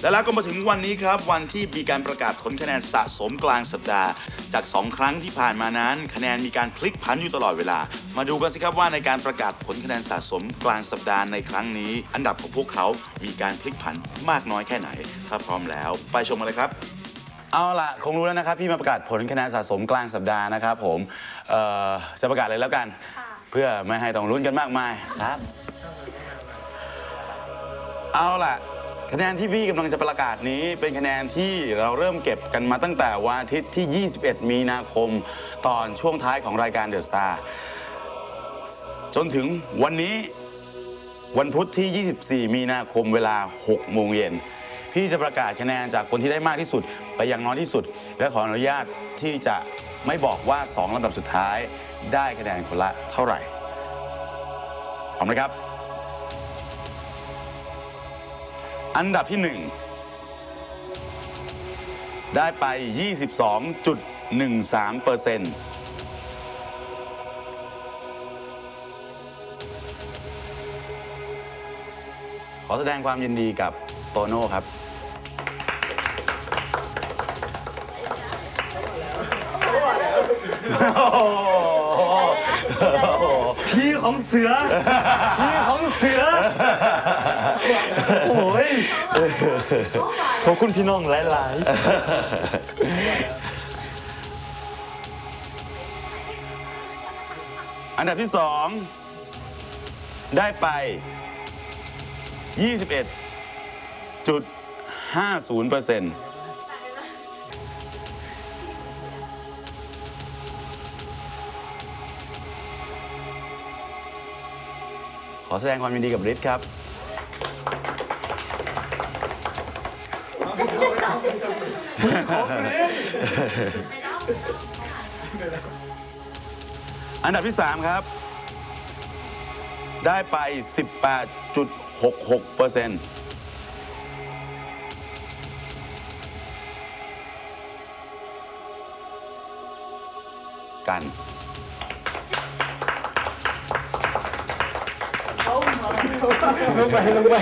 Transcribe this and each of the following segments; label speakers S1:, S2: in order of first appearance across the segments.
S1: แล้วก็มาถึงวันนี้ครับวันที่มีการประกาศผลคะแนนสะสมกลางสัปดาห์จาก2ครั้งที่ผ่านมานั้นคะแนนมีการพลิกผันอยู่ตลอดเวลามาดูกันสิครับว่าในการประกาศผลคะแนนสะสมกลางสัปดาห์ในครั้งนี้อันดับของพวกเขามีการพลิกผันมากน้อยแค่ไหนถ้าพร้อมแล้วไปชมกันเลยครับเอาล่ะคงรู้แล้วนะครับพี่มาประกาศผลคะแนนสะสมกลางสัปดาห์นะครับผมจะประกาศเลยแล้วกันเพื่อไม่ให้ต้องลุ้นกันมากมายครับเอาล่ะคะแนนที่พี่กำลังจะประกาศนี้เป็นคะแนนที่เราเริ่มเก็บกันมาตั้งแต่วันอาทิตย์ที่ 21 มีนาคมตอนช่วงท้ายของรายการเดอะสตาร์จนถึงวันนี้วันพุธที่ 24 มีนาคมเวลา 6 โมงเย็นพี่จะประกาศคะแนนจากคนที่ได้มากที่สุดไปยังน้อยที่สุดและขออนุญาตที่จะไม่บอกว่า2ลำดับสุดท้ายได้คะแนนคนละเท่าไหร่พร้อมไหมครับอันดับที่1ได้ไป 22.13% ขอแสดงความยินดีกับโตโน่ครับ
S2: ทีของเสือทีของเสือโอ้ยขอบคุณพี่น้องหลาย
S1: ๆอันดับที่2ได้ไป 21.50%ขอแสดงความยินดีกับฤทธิ์ครับอันดับที่3ครับได้ไป 18.66% กัน
S2: ลงไป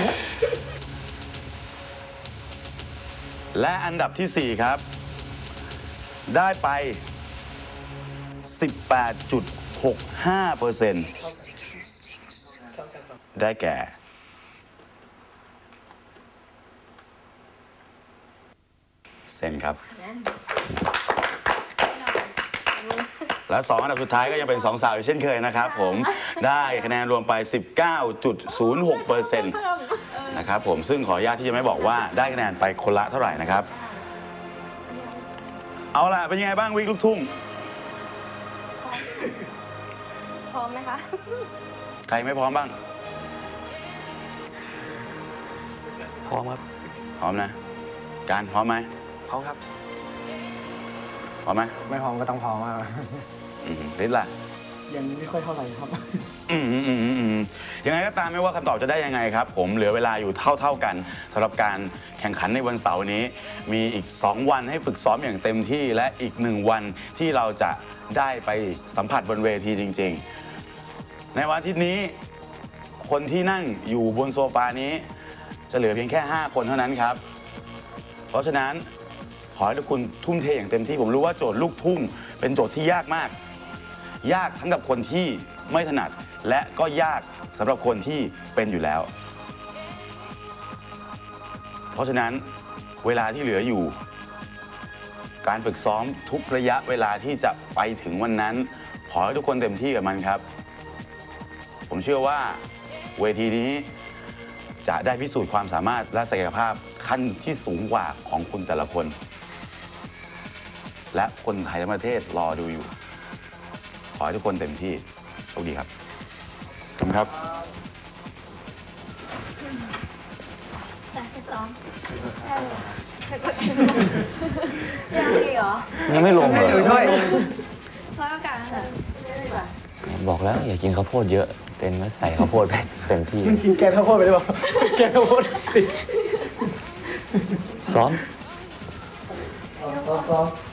S1: และอันดับที่4ครับได้ไป 18.65% ได้แก่เซนครับและ2อันดับสุดท้ายก็ยังเป็น2สาวอยู่เช่นเคยนะครับผมได้คะแนนรวมไป 19.06% นะครับผมซึ่งขออนุญาตที่จะไม่บอกว่าได้คะแนนไปคนละเท่าไหร่นะครับเอาล่ะเป็นยังไงบ้างวิกลูกทุ่ง
S3: พร้อมไหมคะ
S1: ใครไม่พร้อมบ้าง
S2: พร้อมครับ
S1: พร้อมนะการพร้อมไหม
S2: พร้อมครับ
S1: พร้อมไหม
S2: ไม่พร้อมก็ต้องพร้อมมาก
S1: ฤทธิ์ล่ะ
S2: ยังไม่ค่อยเท่าไหร่ครับ
S1: ยังไงก็ตามไม่ว่าคำตอบจะได้ยังไงครับผมเหลือเวลาอยู่เท่ากันสำหรับการแข่งขันในวันเสาร์นี้มีอีก2วันให้ฝึกซ้อมอย่างเต็มที่และอีก1วันที่เราจะได้ไปสัมผัสบนเวทีจริงๆในวันอาทิตย์นี้คนที่นั่งอยู่บนโซฟานี้จะเหลือเพียงแค่5คนเท่านั้นครับเพราะฉะนั้นขอให้ทุกคุณทุ่มเทอย่างเต็มที่ผมรู้ว่าโจทย์ลูกทุ่งเป็นโจทย์ที่ยากมากยากทั้งกับคนที่ไม่ถนัดและก็ยากสำหรับคนที่เป็นอยู่แล้วเพราะฉะนั้นเวลาที่เหลืออยู่การฝึกซ้อมทุกระยะเวลาที่จะไปถึงวันนั้นขอให้ทุกคนเต็มที่กับมันครับผมเชื่อว่าเวทีนี้จะได้พิสูจน์ความสามารถและศักยภาพขั้นที่สูงกว่าของคุณแต่ละคนและคนไทยทั้งประเทศรอดูอยู่ขอให้ทุกคนเต็มที่โชคดีครับขอบคุณครับ
S3: ไปซ้อมใช่เลยยังอีกเหรอ
S2: ยังไม่ลงเลย
S3: ร้อยโอกาสนะ
S4: บอกแล้วอย่ากินข้าวโพดเยอะเต็นก็ใส่ข้าวโพดไปเต็มที่
S2: กินแกงข้าวโพดไปได้ป่ะแกงข้าวโพด
S4: ซ้อม
S2: ซ้อม